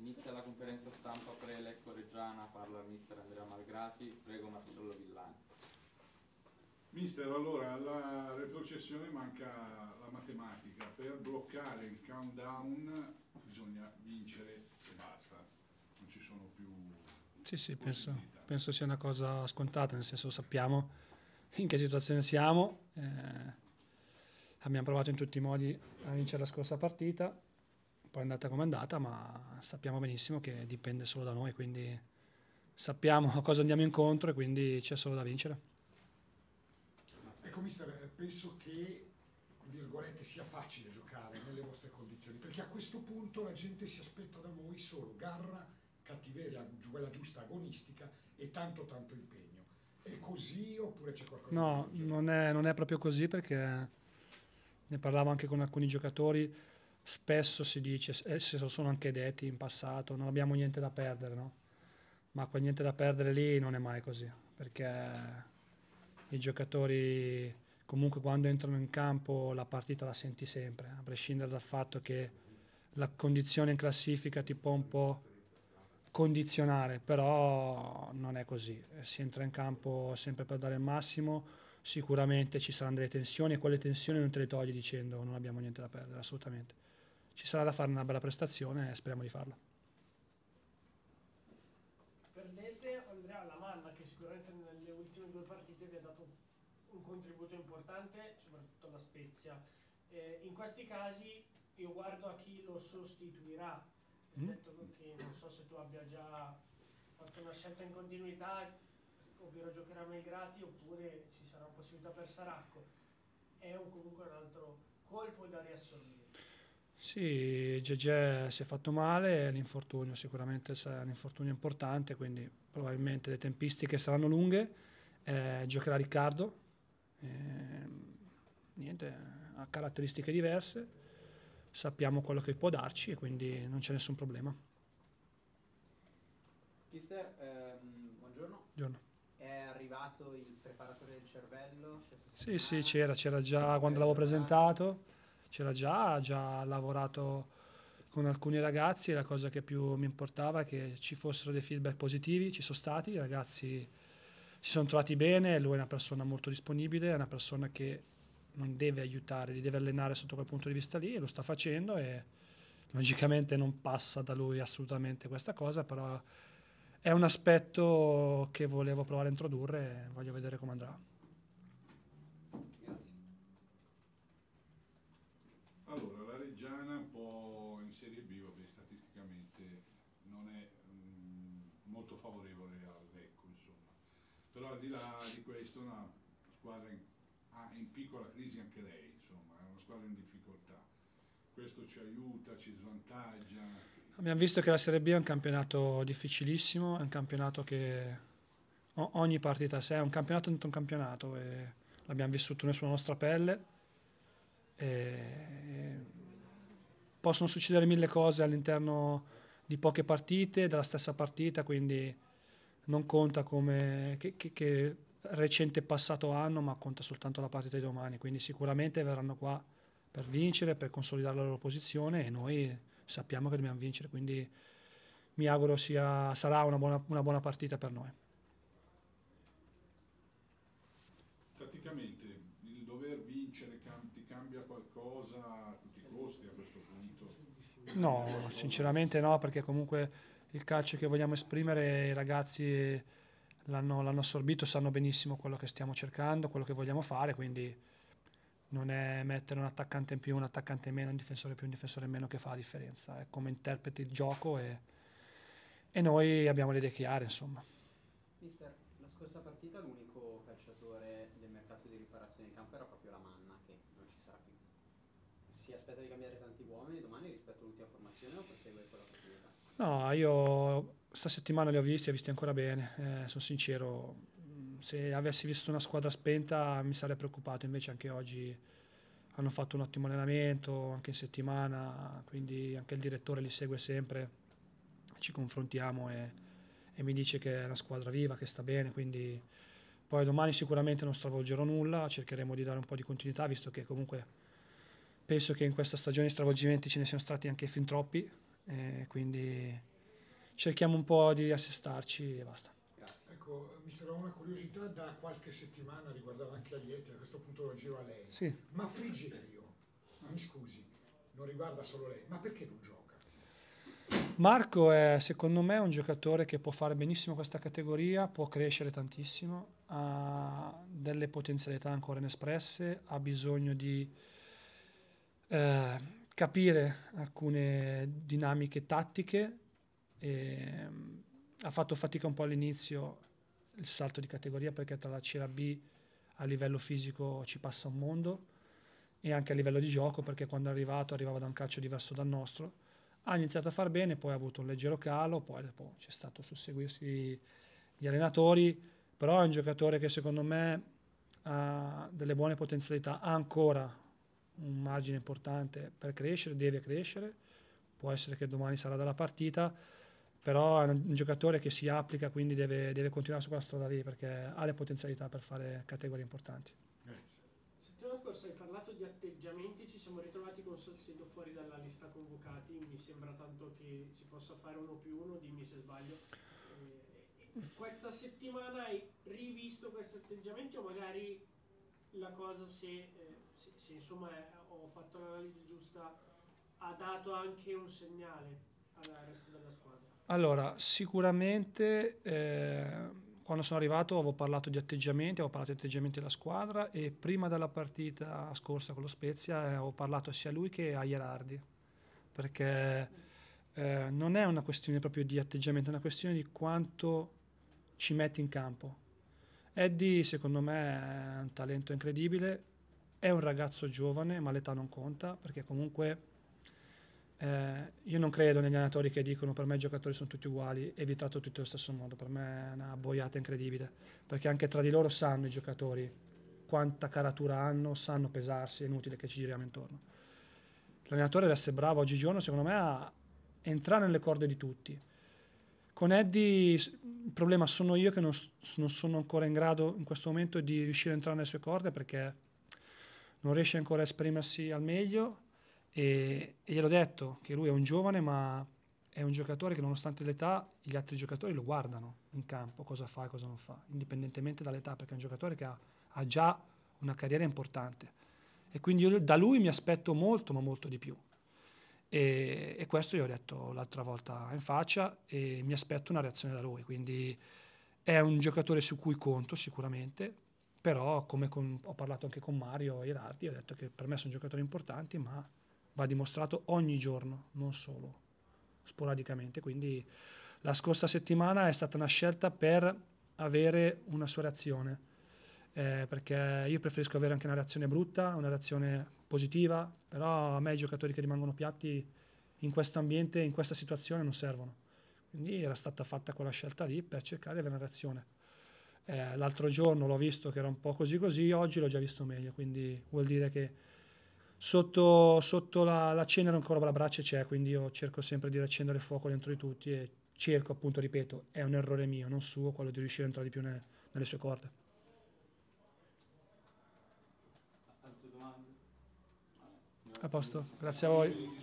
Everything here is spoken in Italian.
Inizia la conferenza stampa pre-Lecco Reggiana, parla il mister Andrea Malgrati, prego Marcello Villani. Mister, allora alla retrocessione manca la matematica, per bloccare il countdown bisogna vincere e basta, non ci sono più Sì, possibilità. penso sia una cosa scontata, nel senso sappiamo in che situazione siamo, abbiamo provato in tutti i modi a vincere la scorsa partita, poi è andata come è andata, ma sappiamo benissimo che dipende solo da noi, quindi sappiamo a cosa andiamo incontro e quindi c'è solo da vincere. Ecco mister, penso che virgolette sia facile giocare nelle vostre condizioni, perché a questo punto la gente si aspetta da voi solo garra, cattiveria, quella giusta agonistica e tanto impegno. È così oppure c'è qualcosa No, di non è proprio così, perché ne parlavo anche con alcuni giocatori, spesso si dice, e se lo sono anche detti in passato, non abbiamo niente da perdere, no? Ma quel niente da perdere lì non è mai così, perché i giocatori comunque quando entrano in campo la partita la senti sempre, a prescindere dal fatto che la condizione in classifica ti può un po' condizionare, però non è così, si entra in campo sempre per dare il massimo, sicuramente ci saranno delle tensioni e quelle tensioni non te le togli dicendo non abbiamo niente da perdere, assolutamente. Ci sarà da fare una bella prestazione e speriamo di farla. Perdete Andrea Lamanna, che sicuramente nelle ultime due partite vi ha dato un contributo importante, soprattutto alla Spezia. In questi casi io guardo a chi lo sostituirà. Detto che non so se tu abbia già fatto una scelta in continuità, ovvero giocherà Malgrati oppure ci sarà una possibilità per Saracco. È comunque un altro colpo da riassorbire. Sì, Gegè si è fatto male, l'infortunio sicuramente sarà un infortunio importante, quindi probabilmente le tempistiche saranno lunghe, giocherà Riccardo, niente, ha caratteristiche diverse, sappiamo quello che può darci e quindi non c'è nessun problema. Mister, buongiorno. Buongiorno. È arrivato il preparatore del cervello? Sì, c'era già quando l'avevo presentato, c'era già lavorato con alcuni ragazzi e la cosa che più mi importava è che ci fossero dei feedback positivi, ci sono stati, i ragazzi si sono trovati bene, lui è una persona molto disponibile, è una persona che non deve aiutare, li deve allenare sotto quel punto di vista lì e lo sta facendo e logicamente non passa da lui assolutamente questa cosa, però è un aspetto che volevo provare a introdurre e voglio vedere come andrà. Grazie. Allora, la Reggiana un po' in Serie B, vabbè, statisticamente non è molto favorevole al Lecco, insomma. Però al di là di questo è una squadra in piccola crisi anche lei, insomma, è una squadra in difficoltà. Questo ci aiuta, ci svantaggia. Abbiamo visto che la Serie B è un campionato difficilissimo, è un campionato che ogni partita a sé è un campionato dentro un campionato e l'abbiamo vissuto noi sulla nostra pelle. E possono succedere mille cose all'interno di poche partite, della stessa partita, quindi non conta come che recente passato hanno, ma conta soltanto la partita di domani, quindi sicuramente verranno qua per vincere, per consolidare la loro posizione e noi sappiamo che dobbiamo vincere, quindi mi auguro sarà una buona partita per noi. Praticamente il dover vincere ti cambia qualcosa a tutti i costi a questo punto? No, sinceramente no, perché comunque il calcio che vogliamo esprimere i ragazzi l'hanno assorbito, sanno benissimo quello che stiamo cercando, quello che vogliamo fare, quindi non è mettere un attaccante in più, un attaccante in meno, un difensore più, un difensore in meno che fa la differenza, è come interpreti il gioco e noi abbiamo le idee chiare, insomma. Mister, la scorsa partita l'unico calciatore del mercato di riparazione di campo era proprio Lamanna, che non ci sarà più. Si aspetta di cambiare tanti uomini domani rispetto all'ultima formazione o prosegue quella continuità? No, io sta settimana li ho visti ancora bene, sono sincero, se avessi visto una squadra spenta mi sarei preoccupato, invece anche oggi hanno fatto un ottimo allenamento, anche in settimana, quindi anche il direttore li segue sempre, ci confrontiamo e mi dice che è una squadra viva, che sta bene, quindi poi domani sicuramente non stravolgerò nulla, cercheremo di dare un po' di continuità, visto che comunque penso che in questa stagione di stravolgimenti ce ne siano stati anche fin troppi, quindi cerchiamo un po' di riassestarci e basta. Grazie. Ecco, mister, ho una curiosità da qualche settimana, riguardava anche Aiete, a questo punto lo giro a lei. Sì. Ma Frigerio, mi scusi, non riguarda solo lei, ma perché non gioca? Marco è secondo me un giocatore che può fare benissimo questa categoria, può crescere tantissimo, ha delle potenzialità ancora inespresse, ha bisogno di capire alcune dinamiche tattiche. E, ha fatto fatica un po' all'inizio il salto di categoria perché tra la C e la B a livello fisico ci passa un mondo e anche a livello di gioco perché quando è arrivato arrivava da un calcio diverso dal nostro. Ha iniziato a far bene, poi ha avuto un leggero calo, poi dopo c'è stato susseguirsi gli allenatori, però è un giocatore che secondo me ha delle buone potenzialità, ha ancora un margine importante per crescere, deve crescere, può essere che domani sarà dalla partita, però è un giocatore che si applica, quindi deve continuare su quella strada lì perché ha le potenzialità per fare categorie importanti. Grazie. Settimana scorsa hai parlato di atteggiamenti, ci siamo ritrovati con Salcedo fuori dalla lista convocati, mi sembra tanto che si possa fare 1+1, dimmi se sbaglio. Questa settimana hai rivisto questi atteggiamenti o magari la cosa se insomma ho fatto l'analisi giusta ha dato anche un segnale al resto della squadra? Allora, sicuramente quando sono arrivato avevo parlato di atteggiamenti della squadra e prima della partita scorsa con lo Spezia avevo parlato sia a lui che a Ierardi, perché non è una questione proprio di atteggiamento, è una questione di quanto ci metti in campo. Eddie secondo me è un talento incredibile, è un ragazzo giovane ma l'età non conta perché comunque io non credo negli allenatori che dicono per me i giocatori sono tutti uguali e vi tratto tutti allo stesso modo, per me è una boiata incredibile perché anche tra di loro sanno i giocatori quanta caratura hanno, sanno pesarsi, è inutile che ci giriamo intorno. L'allenatore deve essere bravo oggigiorno secondo me a entrare nelle corde di tutti. Con Eddie il problema sono io che non sono ancora in grado in questo momento di riuscire a entrare nelle sue corde perché non riesce ancora a esprimersi al meglio e gliel'ho detto che lui è un giovane ma è un giocatore che nonostante l'età gli altri giocatori lo guardano in campo, cosa fa e cosa non fa, indipendentemente dall'età perché è un giocatore che ha già una carriera importante e quindi io da lui mi aspetto molto ma molto di più. E questo io ho detto l'altra volta in faccia e mi aspetto una reazione da lui, quindi è un giocatore su cui conto sicuramente, però come ho parlato anche con Mario Ierardi, ho detto che per me sono giocatori importanti ma va dimostrato ogni giorno, non solo sporadicamente, quindi la scorsa settimana è stata una scelta per avere una sua reazione, perché io preferisco avere anche una reazione brutta, una reazione positiva, però a me i giocatori che rimangono piatti in questo ambiente, in questa situazione non servono. Quindi era stata fatta quella scelta lì per cercare di avere una reazione. L'altro giorno l'ho visto che era un po' così, oggi l'ho già visto meglio, quindi vuol dire che sotto la cenere ancora la brace c'è, quindi io cerco sempre di riaccendere il fuoco dentro di tutti e cerco appunto, ripeto, è un errore mio, non suo, quello di riuscire a entrare di più nelle sue corde. Altre domande? A posto, grazie a voi.